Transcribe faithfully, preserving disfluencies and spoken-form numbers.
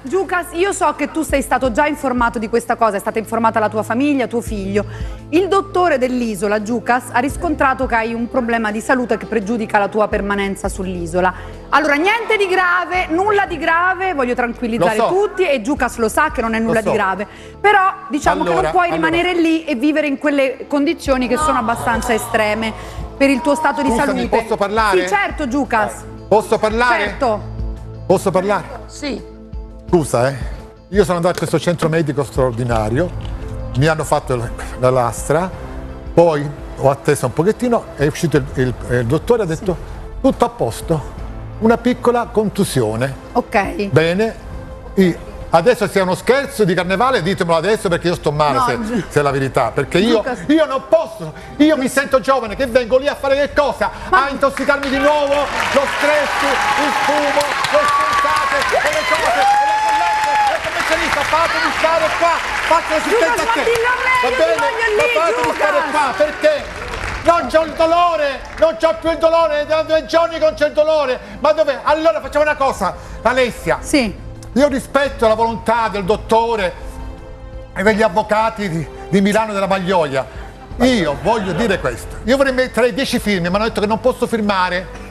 Giucas, io so che tu sei stato già informato di questa cosa, è stata informata la tua famiglia, tuo figlio. Il dottore dell'isola, Giucas, ha riscontrato che hai un problema di salute che pregiudica la tua permanenza sull'isola. Allora, niente di grave, nulla di grave, voglio tranquillizzare so. tutti e Giucas lo sa che non è nulla so. di grave. Però diciamo allora, che non puoi allora. rimanere lì e vivere in quelle condizioni che sono abbastanza estreme per il tuo stato di Scusami, salute. posso parlare? Sì, certo, Giucas. Posso parlare? Certo. Posso parlare? Sì. Scusa, eh. Io sono andato a questo centro medico straordinario, mi hanno fatto la lastra, poi ho atteso un pochettino, è uscito il, il, il dottore, ha detto sì. Tutto a posto, una piccola contusione. Ok. Bene, io, adesso sia uno scherzo di carnevale, ditemelo adesso perché io sto male, no, se, se è la verità, perché io, io non posso, io mi sento giovane che vengo lì a fare che cosa? Ma... a intossicarmi di nuovo, lo stress, il fumo, le stronzate, e le cose. Fatemi stare qua, faccio l'assistenza a te. Va bene, ma fatemi stare qua, perché non c'ho il dolore, non c'ho più il dolore, da due giorni che non c'è il dolore. Ma dove? Allora facciamo una cosa, Alessia. Sì. Io rispetto la volontà del dottore e degli avvocati di, di Milano della Maglioia. Io voglio dire questo. Io vorrei mettere dieci firme, ma hanno detto che non posso firmare